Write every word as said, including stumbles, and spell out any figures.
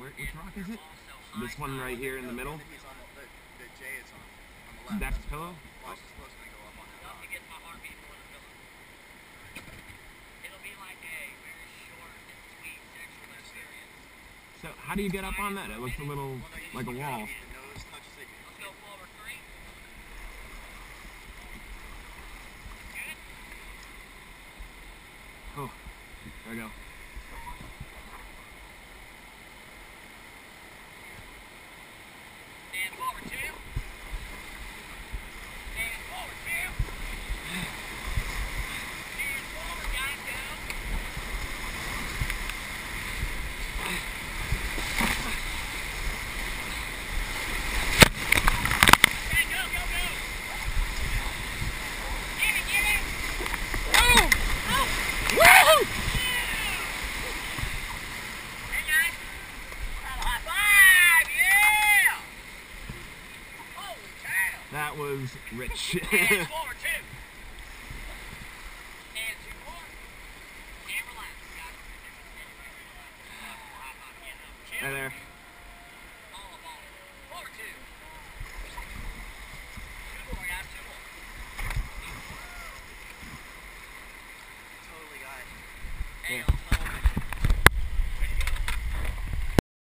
which rock is it? This one right here in the middle? He's on the, the, the J is on, on the left. That's the pillow? Watch, it's supposed to go up on that rock. To get my heartbeat more than pillow. It'll be like a very short and sweet sexual experience. So how do you get up on that? It looks a little Well, no, you like a just wall. drop your nose touches it. Let's go forward three. Good. Oh, there we go. And forward two. And forward two. And forward, guys, go. Okay, go, go, go. Get it, get it. Oh! Oh. Woo! Hey, guys. Have a high five, yeah. Holy cow. That was rich. And forward two. And two more. And relax, guys. Right there.